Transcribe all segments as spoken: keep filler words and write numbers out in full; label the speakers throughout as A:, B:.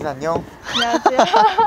A: 안녕.
B: 안녕하세요.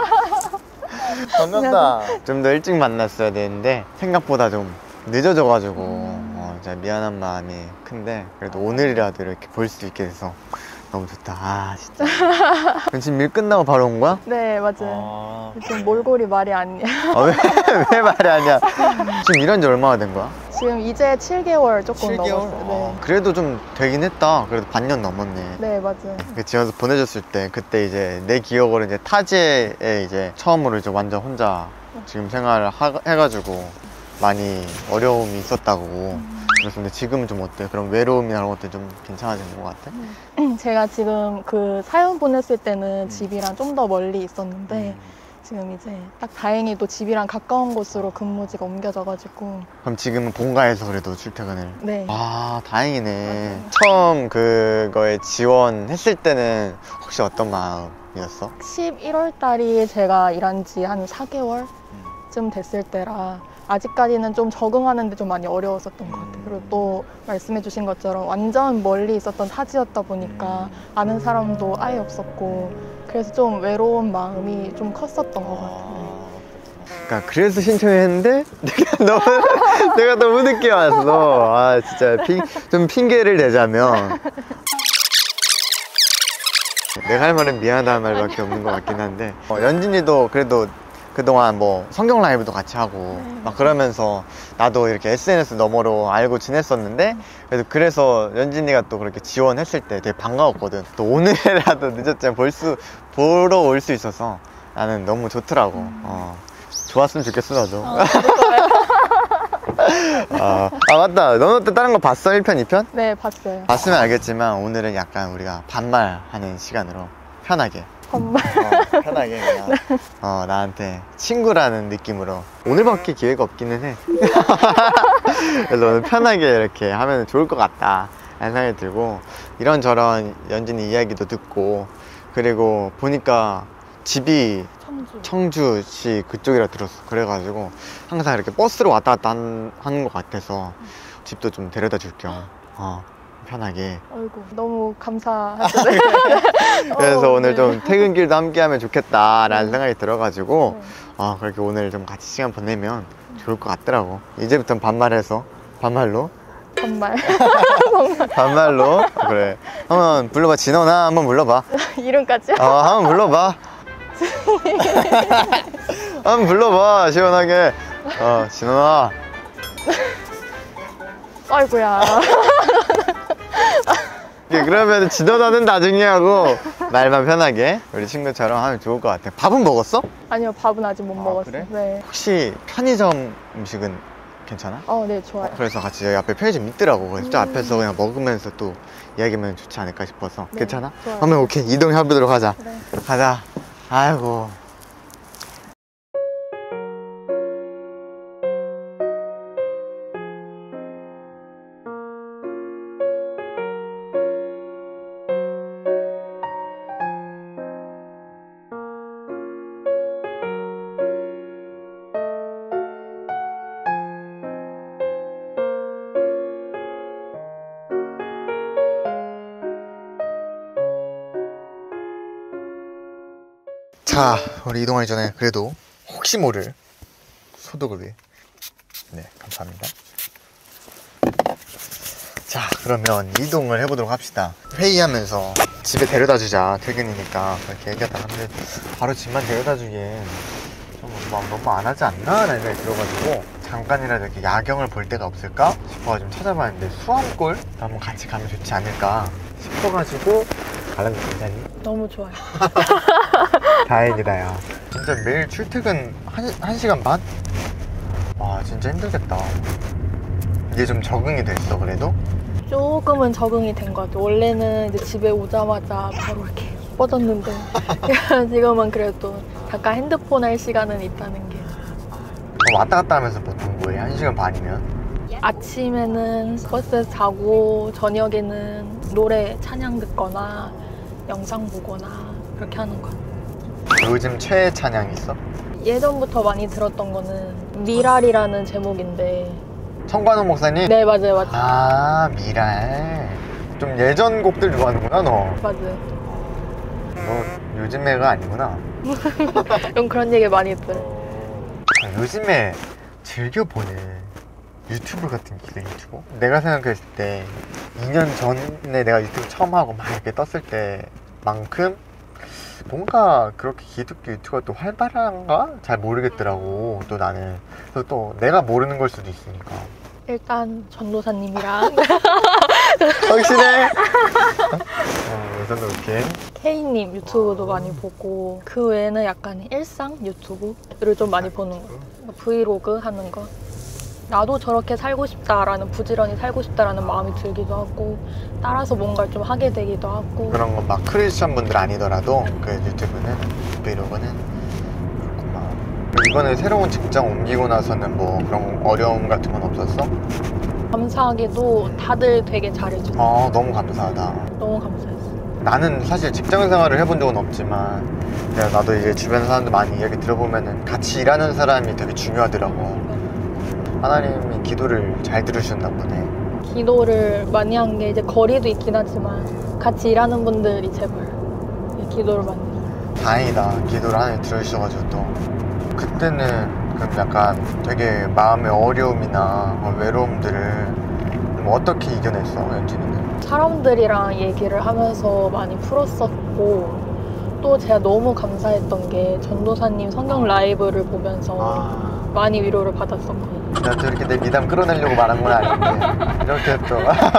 A: 반갑다. 좀 더 일찍 만났어야 되는데 생각보다 좀 늦어져가지고 음. 어, 진짜 미안한 마음이 큰데 그래도 오늘이라도 이렇게 볼 수 있게 돼서 너무 좋다. 아 진짜. 지금 일 끝나고 바로 온 거야?
B: 네 맞아요.
A: 아...
B: 지금 몰골이 말이 아니야.
A: 아, 왜, 왜 말이 아니야? 지금 일한 지 얼마나 된 거야?
B: 지금 이제 칠 개월 조금
A: 칠 개월?
B: 넘었어요. 네.
A: 아, 그래도 좀 되긴 했다. 그래도 반년 넘었네.
B: 네 맞아요.
A: 그 지원서 보내줬을 때 그때 이제 내 기억으로 이제 타지에 이제 처음으로 이제 완전 혼자 지금 생활을 하, 해가지고 많이 어려움이 있었다고. 음. 그래서 근데 지금은 좀 어때? 그런 외로움이나 그런 것들 좀 괜찮아진 것 같아?
B: 음. 제가 지금 그 사연 보냈을 때는
A: 음.
B: 집이랑 좀 더 멀리 있었는데 음. 지금 이제 딱 다행히도 집이랑 가까운 곳으로 근무지가 옮겨져가지고.
A: 그럼 지금은 본가에서 그래도 출퇴근을?
B: 네.
A: 아 다행이네. 맞아요. 처음 그거에 지원했을 때는 혹시 어떤 마음이었어?
B: 십일월 달이 제가 일한 지 한 사 개월쯤 됐을 때라 아직까지는 좀 적응하는데 좀 많이 어려웠었던 것 같아요. 그리고 또 말씀해 주신 것처럼 완전 멀리 있었던 타지였다 보니까 아는 사람도 아예 없었고 그래서 좀 외로운 마음이 좀 컸었던 것 같아요.
A: 그러니까 그래서 신청했는데 내가 너무 내가 너무 늦게 왔어. 아 진짜 핑, 좀 핑계를 대자면 내가 할 말은 미안하다는 말밖에 없는 것 같긴 한데 어, 연진이도 그래도 그동안 뭐 성경 라이브도 같이 하고 막 그러면서 나도 이렇게 에스엔에스 너머로 알고 지냈었는데 그래도 그래서 연진이가 또 그렇게 지원했을 때 되게 반가웠거든. 또 오늘이라도 늦었지만 볼 수, 보러 올 수 있어서 나는 너무 좋더라고. 어. 좋았으면 좋겠어 너도.
B: 어,
A: 아, 아 맞다. 너는 또 다른 거 봤어? 일 편, 이 편?
B: 네 봤어요.
A: 봤으면 알겠지만 오늘은 약간 우리가 반말하는 시간으로 편하게
B: 반말.
A: 어, 편하게 그냥 네. 어, 나한테 친구라는 느낌으로 오늘밖에 기회가 없기는 해. 그래서 오늘 편하게 이렇게 하면 좋을 것 같다 라는 생각이 들고 이런저런 연진이 이야기도 듣고 그리고 보니까 집이 청주. 청주시 그쪽이라 들었어. 그래가지고 항상 이렇게 버스로 왔다 갔다 한, 하는 것 같아서 집도 좀 데려다 줄 겸 어, 편하게.
B: 어이구 너무 감사하죠.
A: 그래서
B: 어,
A: 오늘
B: 네.
A: 좀 퇴근길도 함께 하면 좋겠다라는 네. 생각이 들어가지고
B: 네.
A: 어, 그렇게 오늘 좀 같이 시간 보내면 좋을 것 같더라고. 이제부터는 반말해서 반말로
B: 반말.
A: 반말로 그래. 한번 불러봐. 진원아 한번 불러봐.
B: 이름까지?
A: 어, 한번 불러봐. 한번 불러봐 시원하게. 어 진원아.
B: 아이고야.
A: 예, 그러면 진원아는 나중에 하고 말만 편하게 우리 친구처럼 하면 좋을 것 같아. 밥은 먹었어?
B: 아니요 밥은 아직 못
A: 아,
B: 먹었어요.
A: 그래?
B: 네.
A: 혹시 편의점 음식은 괜찮아?
B: 어, 네 좋아요.
A: 어, 그래서 같이 여기 앞에 편의점 있더라고. 그래서
B: 음.
A: 저 앞에서 그냥 먹으면서 또 이야기하면 좋지 않을까 싶어서.
B: 네,
A: 괜찮아?
B: 좋아요.
A: 한번 오케이 이동해보도록 하자.
B: 네.
A: 가자. 아이고. 자, 우리 이동하기 전에 그래도 혹시 모를 소독을 위해 네, 감사합니다. 자, 그러면 이동을 해보도록 합시다. 회의하면서 집에 데려다 주자, 퇴근이니까 그렇게 얘기하다가 근데 바로 집만 데려다 주기엔 좀 막 너무 안 하지 않나? 라는 생각이 들어가지고 잠깐이라도 이렇게 야경을 볼 데가 없을까 싶어가지고 좀 찾아봤는데 수암골 한번 같이 가면 좋지 않을까 싶어가지고 가려면 괜찮니?
B: 너무 좋아요.
A: 다행이다 야. 진짜 매일 출퇴근 한, 한 시간 반? 와 진짜 힘들겠다. 이게 좀 적응이 됐어 그래도?
B: 조금은 적응이 된 것 같아요. 원래는 이제 집에 오자마자 바로 이렇게 뻗었는데 지금은 그래도 잠깐 핸드폰 할 시간은 있다는 게.
A: 왔다 갔다 하면서 보통 뭐해? 한 시간 반이면?
B: 아침에는 버스에서 자고 저녁에는 노래 찬양 듣거나 영상 보거나 그렇게 하는 것 같아요.
A: 요즘 최애 찬양 있어?
B: 예전부터 많이 들었던 거는 미랄이라는 제목인데.
A: 청관홍 목사님?
B: 네 맞아요 맞아요.
A: 아 미랄. 좀 예전 곡들 좋아하는구나 너.
B: 맞아요.
A: 너 요즘에가 아니구나.
B: 좀 그런 얘기 많이 들어요.
A: 아, 요즘에 즐겨보는 유튜브 같은 게 유튜버? 내가 생각했을 때 이 년 전에 내가 유튜브 처음 하고 막 이렇게 떴을 때만큼 뭔가 그렇게 기독교 유튜버가 또 활발한가? 잘 모르겠더라고. 또 나는. 그래서 또 내가 모르는 걸 수도 있으니까.
B: 일단 전도사님이랑
A: 확실해? 어, 우선 이렇게.
B: K님 유튜브도 많이 보고, 그 외에는 약간 일상 유튜브를 좀 많이 보는 거. 브이로그 하는 거. 나도 저렇게 살고 싶다라는, 부지런히 살고 싶다라는 마음이 들기도 하고, 따라서 뭔가를 좀 하게 되기도 하고.
A: 그런 건 막 크리스천 분들 아니더라도 그 유튜브는, 브이로그는 그렇구만. 이번에 새로운 직장 옮기고 나서는 뭐 그런 어려움 같은 건 없었어?
B: 감사하게도 다들 되게 잘해주고.
A: 아, 너무 감사하다.
B: 너무 감사했어.
A: 나는 사실 직장 생활을 해본 적은 없지만 내가 나도 이제 주변 사람들 많이 이야기 들어보면은 같이 일하는 사람이 되게 중요하더라고. 하나님이 기도를 잘 들으셨나 보네.
B: 기도를 많이 한 게, 이제 거리도 있긴 하지만 같이 일하는 분들이 제발 기도를 많이 해요.
A: 다행이다. 기도를 하나님 들으셔가지고. 또 그때는 그럼 약간 되게 마음의 어려움이나 뭐 외로움들을 좀 어떻게 이겨냈어, 연진이는?
B: 사람들이랑 얘기를 하면서 많이 풀었었고, 또 제가 너무 감사했던 게 전도사님 성경 라이브를 보면서
A: 아,
B: 많이 위로를 받았었거든요.
A: 난 또 이렇게 내 미담 끌어내려고 말한 건 아닌데 이렇게 또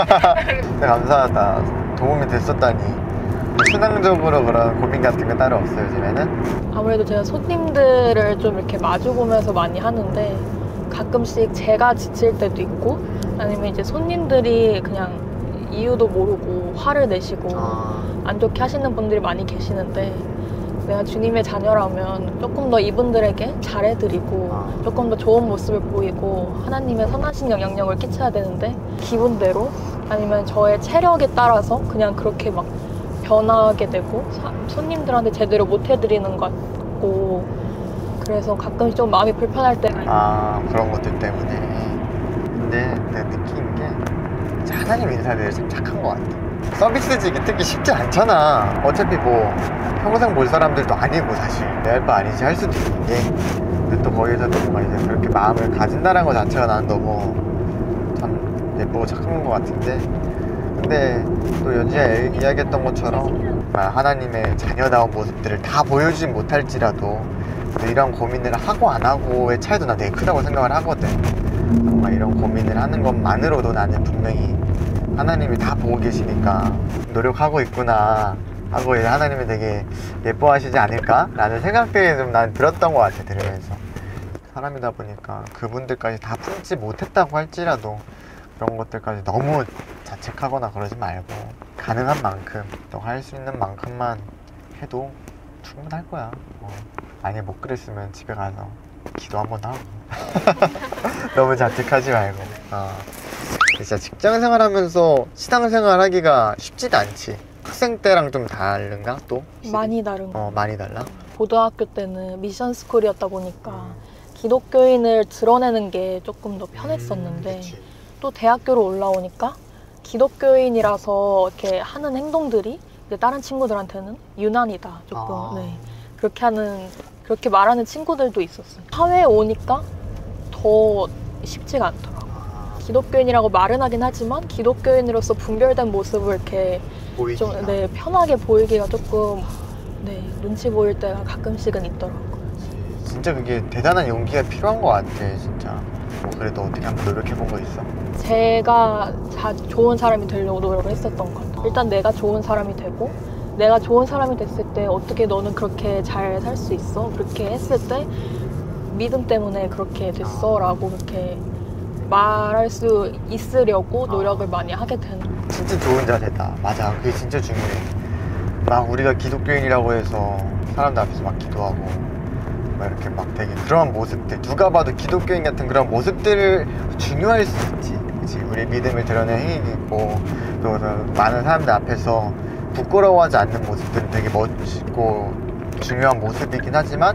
A: 감사하다. 도움이 됐었다니. 신앙적으로 그런 고민 같은 거 따로 없어요, 요즘에는?
B: 아무래도 제가 손님들을 좀 이렇게 마주보면서 많이 하는데, 가끔씩 제가 지칠 때도 있고, 아니면 이제 손님들이 그냥 이유도 모르고 화를 내시고
A: 아,
B: 안 좋게 하시는 분들이 많이 계시는데, 내가 주님의 자녀라면 조금 더 이분들에게 잘해드리고
A: 아.
B: 조금 더 좋은 모습을 보이고 하나님의 선하신 영향력을 끼쳐야 되는데, 기분대로 아니면 저의 체력에 따라서 그냥 그렇게 막 변하게 되고 사, 손님들한테 제대로 못 해드리는 것 같고, 그래서 가끔씩 좀 마음이 불편할 때가 있어요.
A: 아, 그런 것들 때문에. 근데 내가 느낀 게 진짜 하나님 인사들이 참 착한 것 같아. 서비스직이 특히 쉽지 않잖아. 어차피 뭐 평생 볼 사람들도 아니고 사실 내 할 바 아니지 할 수도 있는데, 근데 또 거기서 또 뭔가 이제 그렇게 마음을 가진다는 것 자체가 나는 너무 참 예쁘고 착한 것 같은데, 근데 또 연지가 이야기했던 것처럼 하나님의 자녀다운 모습들을 다 보여주진 못할지라도 또 이런 고민을 하고 안 하고의 차이도 나 되게 크다고 생각을 하거든. 뭔가 이런 고민을 하는 것만으로도 나는 분명히 하나님이 다 보고 계시니까 노력하고 있구나 하고 하나님이 되게 예뻐하시지 않을까? 라는 생각들이 좀 난 들었던 것 같아, 들으면서. 사람이다 보니까 그분들까지 다 품지 못했다고 할지라도 그런 것들까지 너무 자책하거나 그러지 말고 가능한 만큼 또 할 수 있는 만큼만 해도 충분할 거야. 어. 만약에 못 그랬으면 집에 가서 기도 한번 하고 너무 자책하지 말고. 어. 진짜 직장생활 하면서 신앙생활 하기가 쉽지도 않지. 학생 때랑 좀 다른가 또?
B: 많이 다른 거.
A: 어, 많이 달라?
B: 고등학교 때는 미션 스쿨이었다 보니까 기독교인을 드러내는 게 조금 더 편했었는데,
A: 음,
B: 또 대학교로 올라오니까 기독교인이라서 이렇게 하는 행동들이 이제 다른 친구들한테는 유난이다 조금.
A: 아.
B: 네. 그렇게 하는, 그렇게 말하는 친구들도 있었어요. 사회에 오니까 더 쉽지가 않더라고요.
A: 아,
B: 기독교인이라고 말은 하긴 하지만 기독교인으로서 분별된 모습을 이렇게
A: 보이기가.
B: 좀 네, 편하게 보이기가 조금 네, 눈치 보일 때가 가끔씩은 있더라고요.
A: 진짜 그게 대단한 용기가 필요한 것 같아, 진짜. 뭐 그래도 어떻게 한번 노력해본 거 있어?
B: 제가 자, 좋은 사람이 되려고 노력을 했었던 것 같아요. 일단 내가 좋은 사람이 되고, 내가 좋은 사람이 됐을 때 어떻게 너는 그렇게 잘 살 수 있어? 그렇게 했을 때 믿음 때문에 그렇게 됐어 라고 그렇게 말할 수 있으려고 노력을 많이 하게 되는 거예요.
A: 진짜 좋은 자세다. 맞아, 그게 진짜 중요해. 막 우리가 기독교인이라고 해서 사람들 앞에서 막 기도하고 막 이렇게 막 되게 그런 모습들, 누가 봐도 기독교인 같은 그런 모습들을 중요할 수 있지. 그치? 우리 믿음을 드러낸 행위도 있고, 또 많은 사람들 앞에서 부끄러워하지 않는 모습들은 되게 멋있고 중요한 모습이긴 하지만,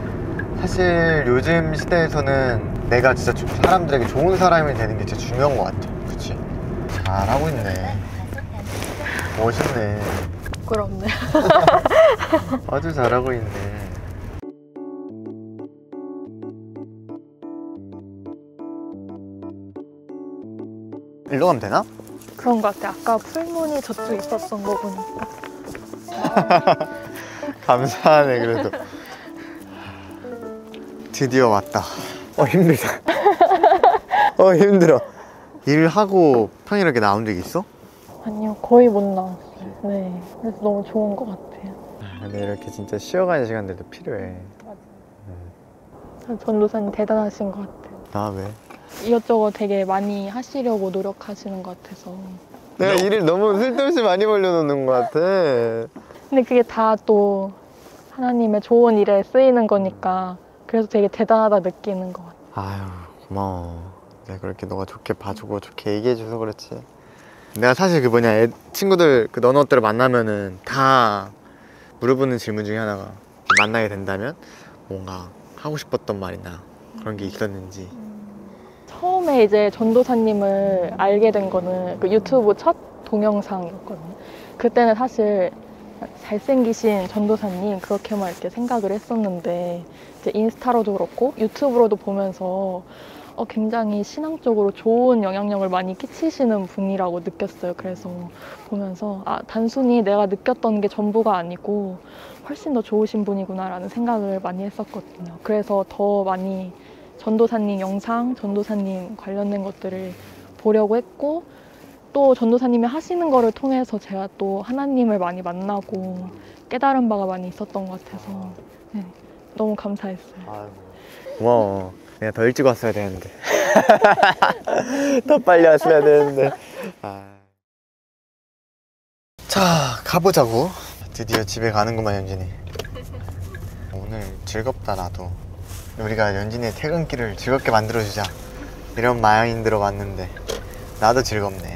A: 사실 요즘 시대에서는 내가 진짜 사람들에게 좋은 사람이 되는 게 진짜 중요한 것 같아. 그치? 잘하고 있네. 멋있네.
B: 부끄럽네.
A: 아주 잘하고 있네. 일로 가면 되나?
B: 그런 것 같아. 아까 풀문이 저쪽 있었던 거 보니까.
A: 감사하네 그래도. 드디어 왔다. 어 힘들다. 어 힘들어. 일하고 평일에 이렇게 나온 적 있어?
B: 아니요, 거의 못 나왔어요. 네, 그래서 너무 좋은 것 같아요.
A: 근데 이렇게 진짜 쉬어가는 시간들도 필요해.
B: 전도사님 대단하신 것 같아요.
A: 나 왜?
B: 이것저것 되게 많이 하시려고 노력하시는 것 같아서.
A: 내가 일을 너무 쓸데없이 많이 벌려놓는 것 같아.
B: 근데 그게 다 또 하나님의 좋은 일에 쓰이는 거니까 그래서 되게 대단하다 느끼는 것 같아요.
A: 아유 고마워. 내가 그렇게 너가 좋게 봐주고 좋게 얘기해줘서 그렇지. 내가 사실 그 뭐냐 애, 친구들 그 너너들을 만나면은 다 물어보는 질문 중에 하나가 만나게 된다면 뭔가 하고 싶었던 말이나 그런 게 있었는지.
B: 처음에 이제 전도사님을 알게 된 거는 그 유튜브 첫 동영상이었거든요. 그때는 사실 잘생기신 전도사님 그렇게만 이렇게 생각을 했었는데 이제 인스타로도 그렇고 유튜브로도 보면서 어, 굉장히 신앙적으로 좋은 영향력을 많이 끼치시는 분이라고 느꼈어요. 그래서 보면서 아, 단순히 내가 느꼈던 게 전부가 아니고 훨씬 더 좋으신 분이구나라는 생각을 많이 했었거든요. 그래서 더 많이 전도사님 영상, 전도사님 관련된 것들을 보려고 했고 또 전도사님이 하시는 거를 통해서 제가 또 하나님을 많이 만나고 깨달은 바가 많이 있었던 것 같아서 네, 너무 감사했어요.
A: 아이고. 고마워. 내가 더 일찍 왔어야 되는데. 더 빨리 왔어야 되는데. 아. 자, 가보자고. 드디어 집에 가는구만, 연진이. 오늘 즐겁다, 나도. 우리가 연진이의 퇴근길을 즐겁게 만들어주자. 이런 마인드로 왔는데. 나도 즐겁네.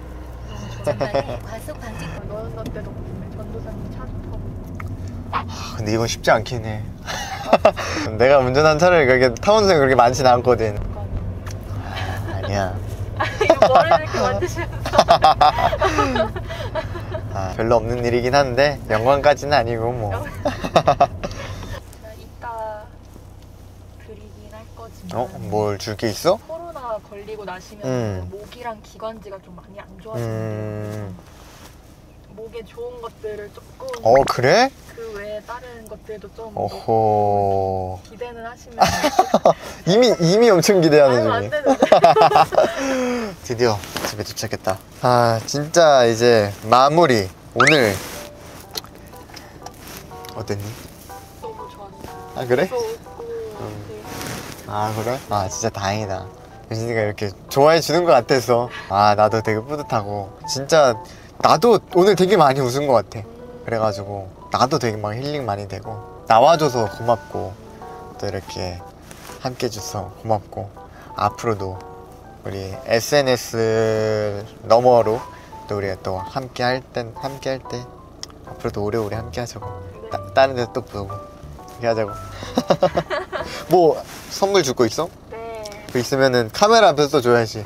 C: 과속 방지.
B: 너였을 때도 전도사님 차 타고.
A: 아, 근데 이건 쉽지 않긴 해. 내가 운전한 차를 그렇게 타본 적이 그렇게 많진 않거든. 아, 아니야.
B: 이거 머리를 이렇게 만드시면서.
A: 아, 별로 없는 일이긴 한데 영광까지는 아니고 뭐.
B: 이따 드리긴 할 거지만
A: 어? 뭘 줄 게 있어?
B: 코로나 걸리고 나시면
A: 음.
B: 목이랑 기관지가 좀 많이 안 좋아지는데
A: 음...
B: 목에 좋은 것들을 조금
A: 어 그래?
B: 그 외에 다른 것들도 좀
A: 어호...
B: 기대는 하시면
A: 이미 이미 엄청 기대하는
B: 아유, 안
A: 중이야.
B: 되는데.
A: 드디어 집에 도착했다. 아 진짜 이제 마무리. 오늘 어땠니?
B: 너무 좋았어요.
A: 아 그래?
B: 계속 웃고 되게
A: 아 그래? 아 진짜 다행이다. 유진이가 이렇게 좋아해 주는 것 같아서 아 나도 되게 뿌듯하고 진짜 나도 오늘 되게 많이 웃은 것 같아. 그래가지고 나도 되게 막 힐링 많이 되고 나와줘서 고맙고 또 이렇게 함께 해줘서 고맙고 앞으로도 우리 에스엔에스 너머로 또 우리가 또 함께 할 땐 함께 할 때 앞으로도 오래오래 함께 하자고. 따, 다른 데서 또 보고 이렇게 하자고. 뭐 선물 줄 거 있어?
B: 네.
A: 그 있으면은 카메라 앞에서 줘야지.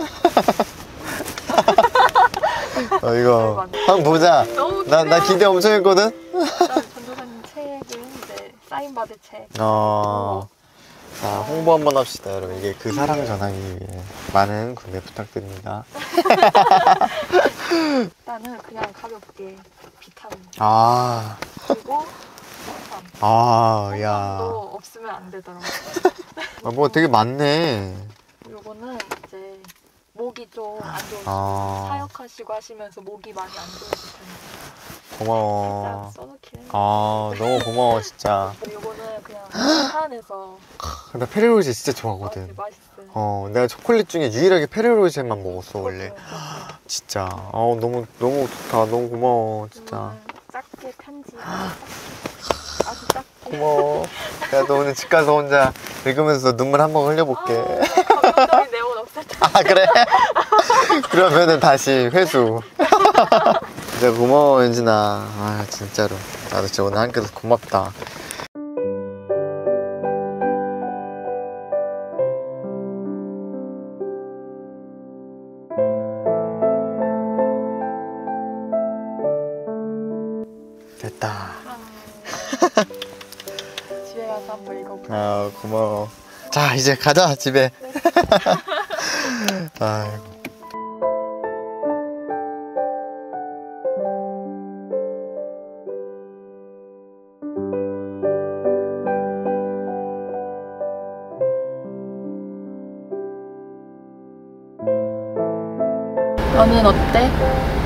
A: 어 이거 한번 보자.
B: 너무
A: 나, 나 기대 엄청 했거든?
B: 전도사님 책을 이제 사인 받을 책.
A: 어. 자, 홍보 한번 합시다, 여러분. 이게 그 사랑 전하기 위해 많은 구매 부탁드립니다.
B: 일단은 그냥 가볍게 비타민
A: 아,
B: 그리고 홍삼.
A: 아,
B: 또
A: 야.
B: 없으면 안 되더라고요.
A: 아, 뭐 되게 많네.
B: 요거는 이제 목이 좀 안 좋으시고
A: 아.
B: 사역하시고 하시면서 목이 많이 안 좋으실 텐데
A: 고마워.
B: 살짝 써놓긴 했는데
A: 아, 너무 고마워, 진짜.
B: 요거는 그냥 차 안에서
A: 나 페레로제 진짜
B: 맛이
A: 좋아하거든.
B: 맛있어요.
A: 어, 내가 초콜릿 중에 유일하게 페레로제만 먹었어, 원래.
B: 그것도
A: 진짜. 아, 너무, 너무 좋다. 너무 고마워, 진짜.
B: 이거는 작게 편지 아주 작게
A: 고마워. 야, 너 오늘 집 가서 혼자 읽으면서 눈물 한 번 흘려볼게.
B: 감동적인 내용은 없을 텐데
A: 아, 그래? 그러면은 다시 회수. 진짜 고마워, 연진아. 아, 진짜로. 나도 진짜 오늘 함께해서 고맙다. 아, 고마워. 자, 이제 가자, 집에. 아이고.
B: 너는 어때?